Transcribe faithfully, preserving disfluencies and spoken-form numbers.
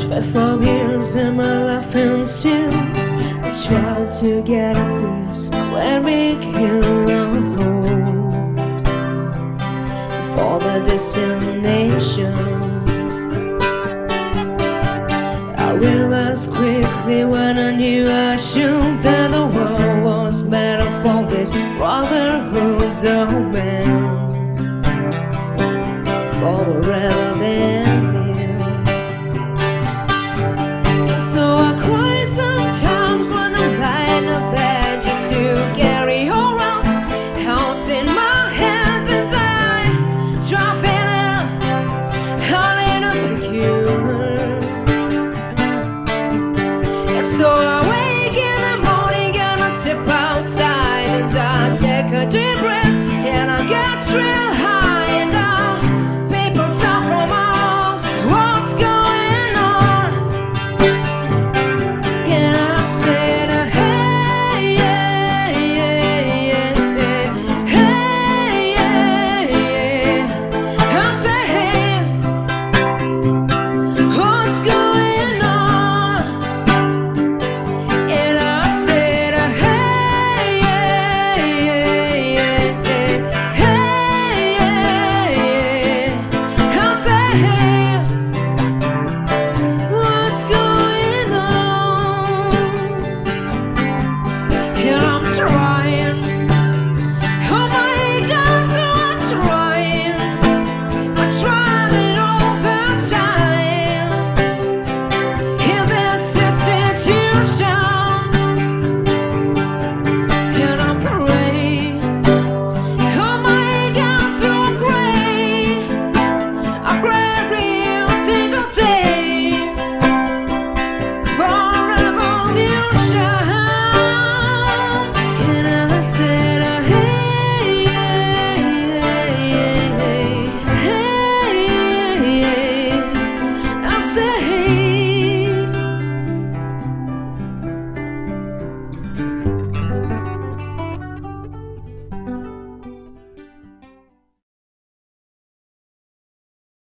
Twelve years in my life and still I tried to get up this square big hill home for the destination. I realized quickly when I knew I should that the world was better for this brotherhood of men, for the rebel.